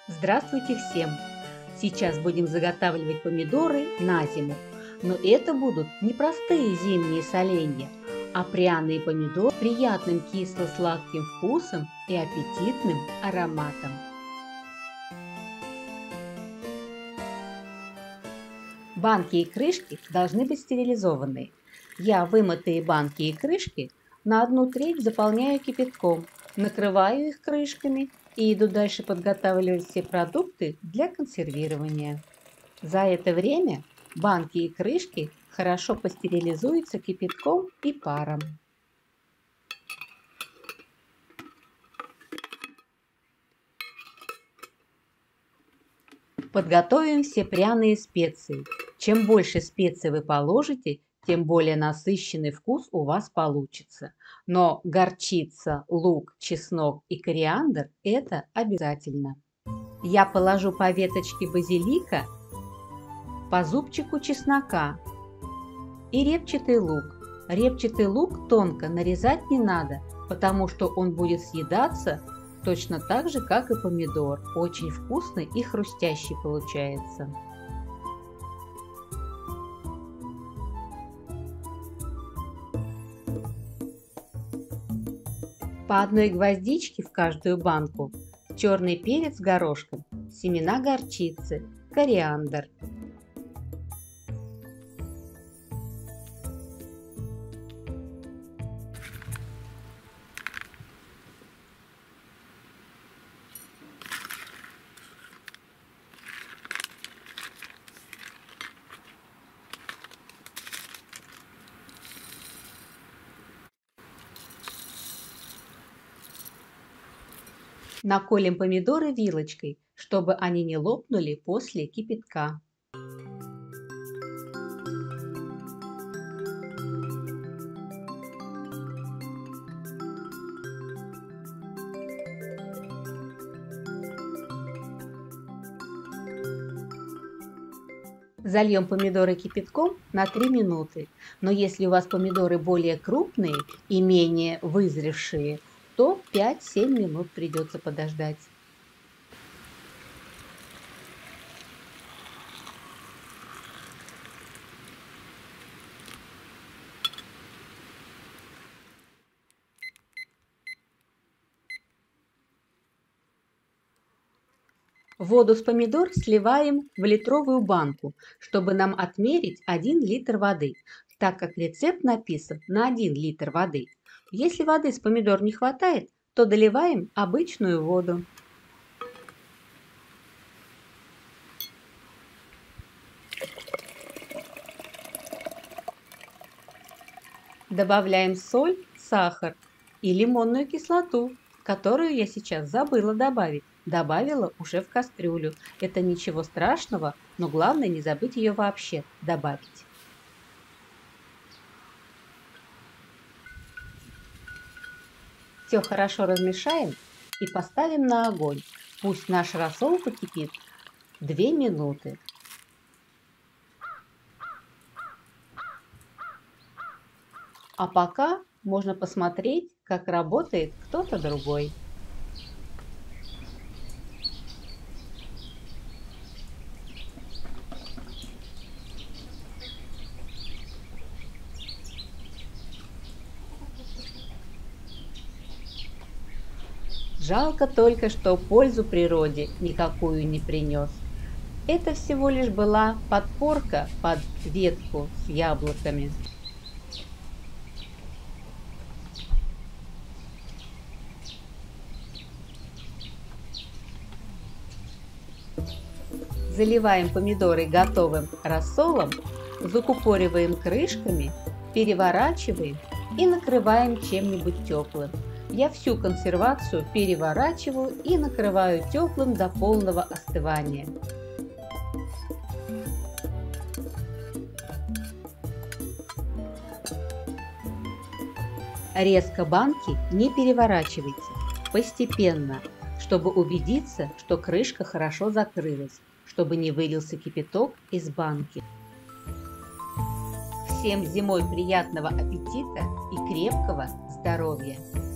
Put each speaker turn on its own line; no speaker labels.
Здравствуйте всем! Сейчас будем заготавливать помидоры на зиму. Но это будут не простые зимние соленья, а пряные помидоры с приятным кисло-сладким вкусом и аппетитным ароматом. Банки и крышки должны быть стерилизованы. Я вымытые банки и крышки на 1/3 заполняю кипятком, накрываю их крышками и иду дальше подготавливать все продукты для консервирования. За это время банки и крышки хорошо постерилизуются кипятком и паром. Подготовим все пряные специи. Чем больше специй вы положите, тем более насыщенный вкус у вас получится. Но горчица, лук, чеснок и кориандр – это обязательно. Я положу по веточке базилика, по зубчику чеснока и репчатый лук. Репчатый лук тонко нарезать не надо, потому что он будет съедаться точно так же, как и помидор. Очень вкусный и хрустящий получается. По одной гвоздичке в каждую банку, черный перец горошком, семена горчицы, кориандр. Наколем помидоры вилочкой, чтобы они не лопнули после кипятка. Зальем помидоры кипятком на 3 минуты. Но если у вас помидоры более крупные и менее вызревшие, то 5-7 минут придется подождать. Воду с помидор сливаем в литровую банку, чтобы нам отмерить 1 литр воды, так как рецепт написан на 1 литр воды. Если воды с помидор не хватает, то доливаем обычную воду. Добавляем соль, сахар и лимонную кислоту, которую я сейчас забыла добавить. Добавила уже в кастрюлю. Это ничего страшного, но главное не забыть ее вообще добавить. Все хорошо размешаем и поставим на огонь. Пусть наш рассол покипит 2 минуты. А пока можно посмотреть, как работает кто-то другой. Жалко только, что пользу природе никакую не принес. Это всего лишь была подпорка под ветку с яблоками. Заливаем помидоры готовым рассолом, закупориваем крышками, переворачиваем и накрываем чем-нибудь теплым. Я всю консервацию переворачиваю и накрываю теплым до полного остывания. Резко банки не переворачивайте, постепенно, чтобы убедиться, что крышка хорошо закрылась, чтобы не вылился кипяток из банки. Всем зимой приятного аппетита и крепкого здоровья!